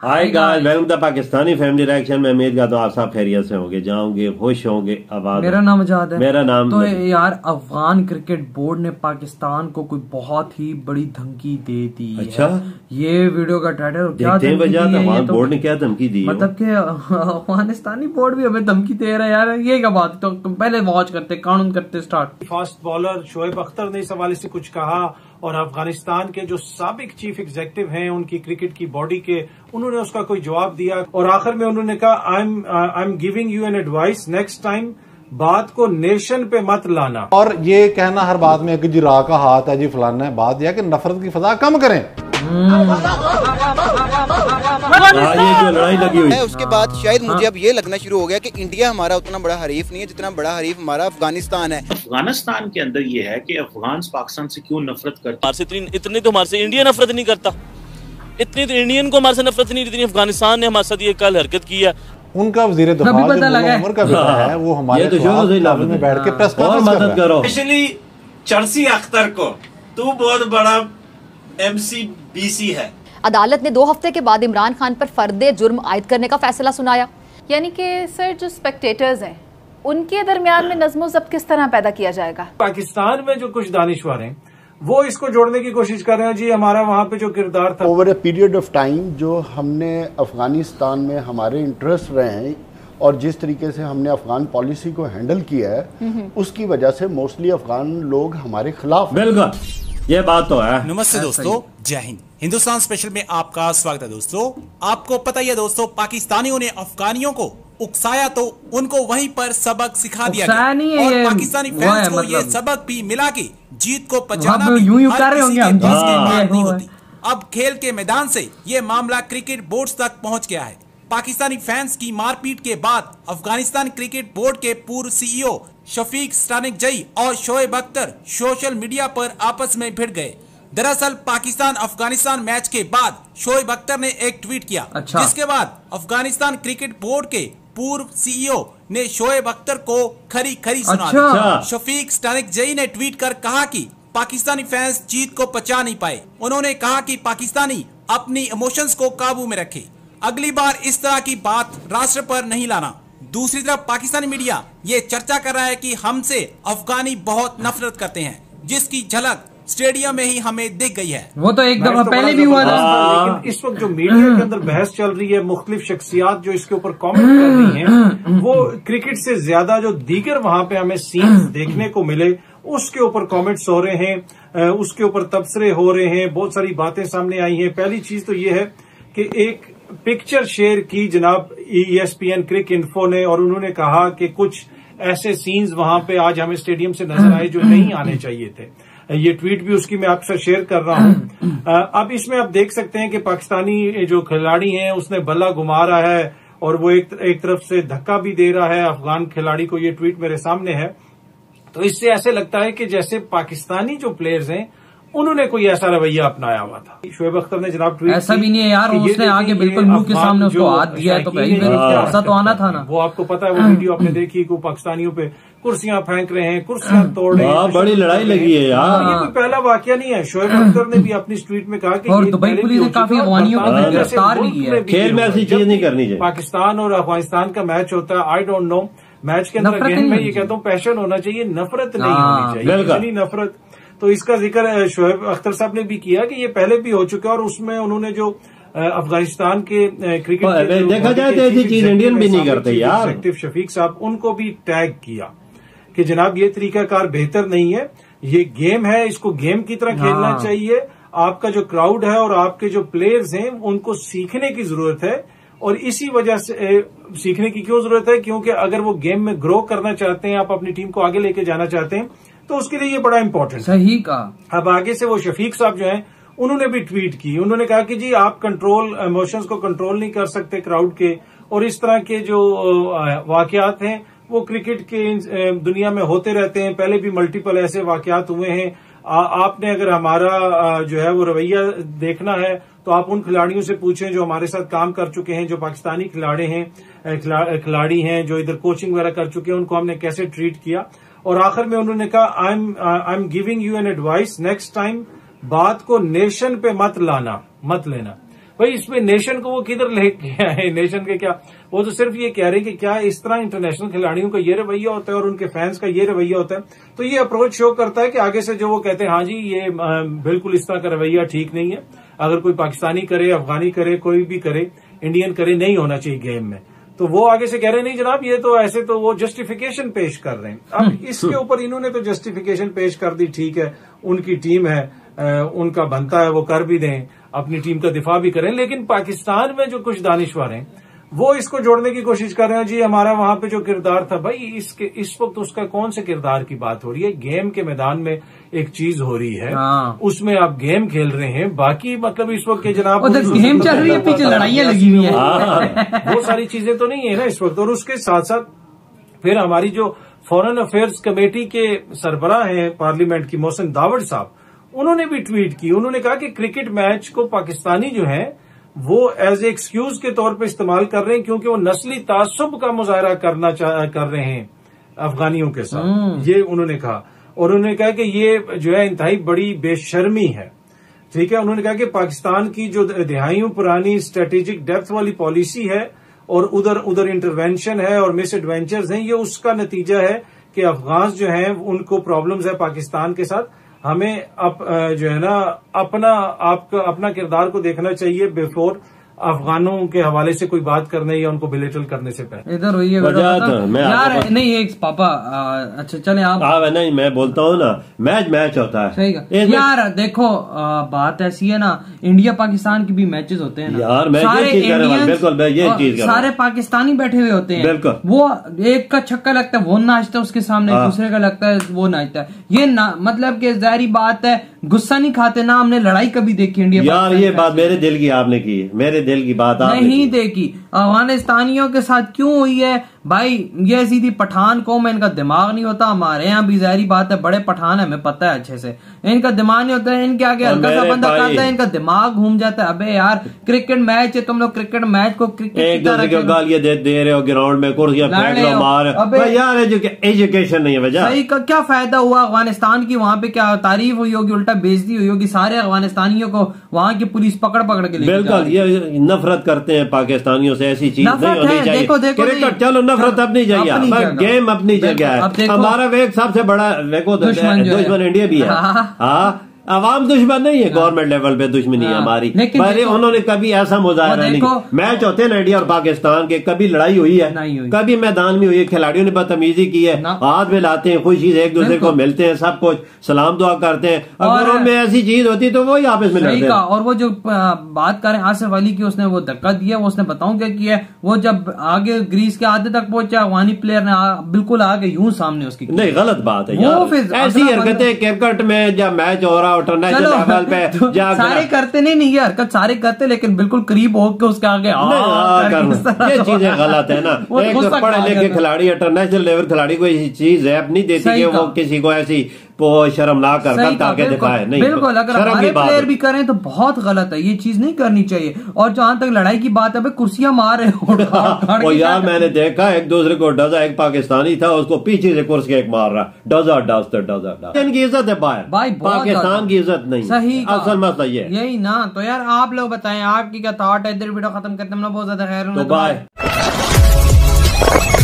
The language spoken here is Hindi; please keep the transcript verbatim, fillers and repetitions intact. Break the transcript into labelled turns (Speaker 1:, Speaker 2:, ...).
Speaker 1: Hi guys, welcome to Pakistani family reaction में। उम्मीद करता हूँ आप सब खैरियत से होंगे, जाओगे, खुश होंगे, आबाद।
Speaker 2: मेरा नाम आजाद है।
Speaker 1: मेरा नाम
Speaker 2: तो यार, अफगान क्रिकेट बोर्ड ने पाकिस्तान को कोई बहुत ही बड़ी धमकी दे दी।
Speaker 1: अच्छा,
Speaker 2: है। ये वीडियो का टाइटल क्या
Speaker 1: धमकी दी है? अफगान
Speaker 2: तो
Speaker 1: बोर्ड ने क्या धमकी दी?
Speaker 2: मतलब कि अफगानिस्तानी बोर्ड भी हमें धमकी दे रहा है यार। ये क्या बात? तो पहले वॉच करते, कानून करते start.
Speaker 3: Fast bowler Shoaib Akhtar ने इस हवाले से कुछ कहा और अफगानिस्तान के जो साबिक चीफ एग्जीक्यूटिव हैं उनकी क्रिकेट की बॉडी के, उन्होंने उसका कोई जवाब दिया और आखिर में उन्होंने कहा I am I am giving you an advice, next time बात को नेशन पे मत लाना।
Speaker 4: और ये कहना हर बात में कि जी रा का हाथ है, जी फलाना है, बात यह है कि नफरत की फजा कम करें।
Speaker 1: ये जो लड़ाई लगी हुई है
Speaker 5: उसके बाद शायद मुझे अब ये लगना शुरू हो गया कि इंडिया हमारा उतना बड़ा हरीफ नहीं है जितना बड़ा हरीफ हमारा अफगानिस्तान है।
Speaker 6: अफगानिस्तान के अंदर ये है कि अफगान पाकिस्तान से क्यों नफरत करता है।
Speaker 7: इतनी इतनी तो हमारे से इंडिया नफरत नहीं करता, इतनी तो इंडियन को हमारे से नफरत नहीं, जितनी अफगानिस्तान ने हमारे साथ ये कल हरकत की है।
Speaker 4: उनका वजीर दफा उमर का बेटा है, वो हमारे में बैठ के प्रेस
Speaker 1: मदद करो।
Speaker 8: स्पेशली चर्सी अख्तर को, तू बहुत बड़ा एमसी बीसी है।
Speaker 9: अदालत ने दो हफ्ते के बाद इमरान खान पर फर्दे जुर्म आयद करने का फैसला सुनाया।
Speaker 10: यानी कि सर, जो स्पेक्टेटर्स हैं उनके दरमियान में नज़्म ज़ब्त किस तरह पैदा किया जाएगा?
Speaker 3: पाकिस्तान में जो कुछ दानिशवर हैं वो इसको जोड़ने की कोशिश कर रहे हैं। जी हमारा वहाँ पे जो किरदार था,
Speaker 11: over a period of time जो हमने अफगानिस्तान में हमारे इंटरेस्ट रहे हैं और जिस तरीके से हमने अफगान पॉलिसी को हैंडल किया है, उसकी वजह से मोस्टली अफगान लोग हमारे खिलाफ।
Speaker 1: बिल्कुल, ये बात तो है।
Speaker 12: नमस्ते दोस्तों, जय हिंद। हिंदुस्तान स्पेशल में आपका स्वागत है। दोस्तों, आपको पता ही है दोस्तों, पाकिस्तानियों ने अफगानियों को उकसाया तो उनको वहीं पर सबक सिखा दिया गया और पाकिस्तानी फैंस को ये सबक भी मिला कि जीत को पचाना भी हर किसी के बस की बात नहीं होती। अब खेल के मैदान से ये मामला क्रिकेट बोर्ड तक पहुंच गया है। पाकिस्तानी फैंस की मारपीट के बाद अफगानिस्तान क्रिकेट बोर्ड के पूर्व सीईओ शफीक स्टानिकजई और शोएब अख्तर सोशल मीडिया पर आपस में भिड़ गए। दरअसल पाकिस्तान अफगानिस्तान मैच के बाद शोएब अख्तर ने एक ट्वीट किया, अच्छा। जिसके बाद अफगानिस्तान क्रिकेट बोर्ड के पूर्व सीईओ ने शोएब अख्तर को खरी खरी सुना दी। अच्छा। शफीक स्टानिकजई ने ट्वीट कर कहा कि पाकिस्तानी फैंस जीत को पचा नहीं पाए। उन्होंने कहा कि पाकिस्तानी अपनी इमोशंस को काबू में रखे, अगली बार इस तरह की बात राष्ट्र पर नहीं लाना। दूसरी तरफ पाकिस्तानी मीडिया ये चर्चा कर रहा है कि हमसे अफगानी बहुत नफरत करते हैं, जिसकी झलक स्टेडियम में ही हमें दिख गई है।
Speaker 2: वो तो एक दफा पहले भी हुआ था।
Speaker 3: लेकिन इस वक्त जो मीडिया के अंदर बहस चल रही है, मुख्तलिफ शख्सियात जो इसके ऊपर कमेंट कर रही हैं, वो क्रिकेट से ज्यादा जो दीगर वहां पे हमें सीन्स देखने को मिले उसके ऊपर कमेंट्स हो रहे हैं, उसके ऊपर तबसरे हो रहे हैं, बहुत सारी बातें सामने आई हैं। पहली चीज तो ये है कि एक पिक्चर शेयर की जनाब ईएसपीएन क्रिक इन्फो ने और उन्होंने कहा कि कुछ ऐसे सीन्स वहां पे आज हमें स्टेडियम से नजर आए जो नहीं आने चाहिए थे। ये ट्वीट भी उसकी मैं आपसे शेयर कर रहा हूं। अब इसमें आप देख सकते हैं कि पाकिस्तानी जो खिलाड़ी हैं उसने बल्ला घुमा रहा है और वो एक, एक तरफ से धक्का भी दे रहा है अफगान खिलाड़ी को। ये ट्वीट मेरे सामने है। तो इससे ऐसे लगता है कि जैसे पाकिस्तानी जो प्लेयर्स हैं उन्होंने कोई ऐसा रवैया अपनाया हुआ था। शोएब अख्तर ने जनाब ट्वीट
Speaker 2: ऐसा भी नहीं है यार, उसने आगे बिल्कुल मुंह के सामने उसको हाथ दिया है, तो भाई ऐसा तो आना था ना।
Speaker 3: वो आपको पता है, वो वीडियो आपने देखी को पाकिस्तानियों पे कुर्सियां फेंक रहे हैं, कुर्सियां तोड़ रहे हैं,
Speaker 1: बड़ी लड़ाई लगी है यार।
Speaker 3: ये कोई पहला वाकया नहीं है। शोएब अख्तर ने भी अपनी ट्वीट में कहा कि
Speaker 2: दुबई पुलिस ने काफी अफगानियों को गिरफ्तार भी किया है।
Speaker 1: खेल में ऐसी चीज नहीं करनी चाहिए।
Speaker 3: पाकिस्तान और अफगानिस्तान का मैच होता है, आई डोंट नो, मैच के अंदर अगेन मैं ये कहता हूँ पैशन होना चाहिए, नफरत नहीं होनी चाहिए, इतनी नफरत। तो इसका जिक्र शोएब अख्तर साहब ने भी किया कि ये पहले भी हो चुका है और उसमें उन्होंने जो अफगानिस्तान के क्रिकेट
Speaker 1: देखा जाए तो ऐसी चीज इंडियन भी नहीं करते यार।
Speaker 3: एक्टिव शफीक साहब, उनको भी टैग किया कि जनाब ये तरीकाकार बेहतर नहीं है, ये गेम है, इसको गेम की तरह खेलना चाहिए। आपका जो क्राउड है और आपके जो प्लेयर्स हैं उनको सीखने की जरूरत है और इसी वजह से सीखने की क्यों जरूरत है, क्योंकि अगर वो गेम में ग्रो करना चाहते हैं, आप अपनी टीम को आगे लेके जाना चाहते हैं, तो उसके लिए ये बड़ा इंपॉर्टेंट है।
Speaker 2: सही कहा।
Speaker 3: अब आगे से वो शफीक साहब जो हैं उन्होंने भी ट्वीट की, उन्होंने कहा कि जी आप कंट्रोल इमोशंस को कंट्रोल नहीं कर सकते क्राउड के, और इस तरह के जो वाकयात हैं वो क्रिकेट के दुनिया में होते रहते हैं। पहले भी मल्टीपल ऐसे वाकयात हुए हैं। आ, आपने अगर हमारा जो है वो रवैया देखना है तो आप उन खिलाड़ियों से पूछें जो हमारे साथ काम कर चुके हैं, जो पाकिस्तानी खिलाड़ी हैं खिलाड़ी हैं जो इधर कोचिंग वगैरह कर चुके हैं, उनको हमने कैसे ट्रीट किया। और आखिर में उन्होंने कहा I am I am giving you an advice, next time बात को नेशन पे मत लाना, मत लेना। भाई इसमें नेशन को वो किधर लेके आए, नेशन के क्या, वो तो सिर्फ ये कह रहे हैं कि क्या इस तरह इंटरनेशनल खिलाड़ियों का ये रवैया होता है और उनके फैंस का ये रवैया होता है। तो ये अप्रोच शो करता है कि आगे से जो वो कहते हैं हाँ जी ये बिल्कुल इस तरह का रवैया ठीक नहीं है, अगर कोई पाकिस्तानी करे, अफगानी करे, कोई भी करे, इंडियन करे, नहीं होना चाहिए गेम में। तो वो आगे से कह रहे नहीं जनाब ये तो ऐसे, तो वो जस्टिफिकेशन पेश कर रहे हैं। अब इसके ऊपर इन्होंने तो जस्टिफिकेशन पेश कर दी, ठीक है उनकी टीम है, उनका बनता है वो कर भी दें, अपनी टीम का दिफा भी करें, लेकिन पाकिस्तान में जो कुछ दानिशवर हैं वो इसको जोड़ने की कोशिश कर रहे हैं जी हमारा वहां पे जो किरदार था। भाई इसके इस वक्त उसका कौन से किरदार की बात हो रही है? गेम के मैदान में एक चीज हो रही है, उसमें आप गेम खेल रहे हैं, बाकी मतलब इस वक्त के जनाब
Speaker 2: गेम चल रही है, पीछे लड़ाइयां लगी हुई है,
Speaker 3: वो सारी चीजें तो नहीं है ना इस वक्त। और उसके साथ साथ फिर हमारी जो फॉरेन अफेयर्स कमेटी के सरबराह हैं पार्लियामेंट की, मोहसिन दावड़ साहब, उन्होंने भी ट्वीट की। उन्होंने कहा कि क्रिकेट मैच को पाकिस्तानी जो है वो एज ए एक्सक्यूज के तौर पे इस्तेमाल कर रहे हैं क्योंकि वो नस्ली तासुब का मुजाहरा करना कर रहे हैं अफगानियों के साथ, ये उन्होंने कहा। और उन्होंने कहा कि ये जो है इंतहाई बड़ी बेशर्मी है। ठीक है, उन्होंने कहा कि पाकिस्तान की जो दिहाइयों पुरानी स्ट्रेटेजिक डेप्थ वाली पॉलिसी है और उधर उधर इंटरवेंशन है और मिस एडवेंचर्स हैं, ये उसका नतीजा है कि अफगान जो हैं उनको प्रॉब्लम्स है पाकिस्तान के साथ। हमें अप, जो है ना अपना आपका अपना किरदार को देखना चाहिए बिफोर अफगानों के हवाले से कोई बात करने या उनको बिलेटल करने से पहले।
Speaker 2: इधर हुई है यार, नहीं एक पापा आ, अच्छा चले आप
Speaker 1: हाँ नहीं मैं बोलता हूँ ना, मैच मैच होता है
Speaker 2: सही यार। देखो आ, बात ऐसी है ना, इंडिया पाकिस्तान की भी मैचेस होते हैं ना
Speaker 1: यार, मैं
Speaker 2: सारे
Speaker 1: ये चीज बिल्कुल ये चीज
Speaker 2: सारे पाकिस्तानी बैठे हुए होते हैं, बिल्कुल वो एक का छक्का लगता है वो नाचता है उसके सामने, दूसरे का लगता है वो नाचता है। ये ना मतलब की जाहिर बात है गुस्सा नहीं खाते ना, हमने लड़ाई कभी देखी इंडिया
Speaker 1: यार, ये बात मेरे दिल की आपने की है, मेरे दिल की बात आपने
Speaker 2: नहीं देखी। अफगानिस्तानियों के साथ क्यों हुई है भाई? ये सीधी पठान कौम है, इनका दिमाग नहीं होता। हमारे यहाँ भी जाहिर बात है बड़े पठान है, हमें पता है अच्छे से, इनका दिमाग नहीं होता है, इनके आगे हल्का सा बंदा करता है इनका दिमाग घूम जाता है। अबे यार क्रिकेट मैच है, तुम लोग क्रिकेट मैच को क्रिकेट
Speaker 1: एक दूसरे को गालियां दे, दे रहे हो ग्राउंड में, कुर्सियां फेंक रहे हो, मार यार एजुकेशन नहीं है वजह।
Speaker 2: सही का क्या फायदा हुआ अफगानिस्तान की? वहाँ पे क्या तारीफ हुई होगी, उल्टा बेइज्जती हुई होगी, सारे अफगानिस्तानियों को वहाँ की पुलिस पकड़ पकड़ के ले।
Speaker 1: बिल्कुल ये नफरत करते हैं पाकिस्तानियों से, ऐसी चीज नहीं होनी चाहिए।
Speaker 2: देखो देखो
Speaker 1: क्रिकेट चलो नफरत अपनी जगह, गेम अपनी जगह है। हमारा एक सबसे बड़ा देखो दुश्मन इंडिया भी है, हाँ आवाम दुश्मन नहीं है, गवर्नमेंट लेवल पे दुश्मनी है हमारी। पर उन्होंने कभी ऐसा मुजाहरा नहीं, मैच होते हैं इंडिया और पाकिस्तान के, कभी लड़ाई हुई है, कभी मैदान में हुई है, खिलाड़ियों ने बदतमीजी की है, हाथ मिलाते हैं, खुशी से एक दूसरे को मिलते हैं, सब कुछ सलाम दुआ करते हैं। अगर उनमें ऐसी चीज होती तो वो ही आपस में लड़ते हैं।
Speaker 2: और वो जो बात करें आसिफ अली की, उसने वो धक्का दिया, वो उसने बताऊं क्या किया, वो जब आगे ग्रीस के आधे तक पहुंचा, अफगानी प्लेयर ने बिल्कुल आगे यूं सामने उसकी,
Speaker 1: नहीं गलत बात है यार, ऐसी हरकतें क्रिकेट में जब मैच हो रहा इंटरनेशनल लेवल पे
Speaker 2: सारे करते नहीं नहीं ये हरकत सारे करते, लेकिन बिल्कुल करीब होकर उसके आगे
Speaker 1: ये चीजें गलत है ना। एक पढ़े लिखे खिलाड़ी इंटरनेशनल लेवल खिलाड़ी को ये चीज ऐप नहीं देती कि वो किसी को ऐसी शर्मनाक हरकत करके दिखाए। नहीं
Speaker 2: बिल्कुल, अगर हमारे प्लेयर भी करें तो बहुत गलत है, ये चीज नहीं करनी चाहिए। और जहां तक लड़ाई की बात है, कुर्सियां मार रहे
Speaker 1: हो यार, मैंने देखा एक दूसरे को डजा, एक पाकिस्तानी था उसको पीछे से कुर्सी एक मार रहा, डजा डज डजा। इनकी इज्जत है बाहर,
Speaker 2: भाई
Speaker 1: पाकिस्तान की इज्जत नहीं।
Speaker 2: सही
Speaker 1: असल मसला ये
Speaker 2: यही ना। तो यार आप लोग बताएं आपकी क्या थॉट है? इधर वीडियो खत्म करते हैं, बहुत ज्यादा खैर, बाय।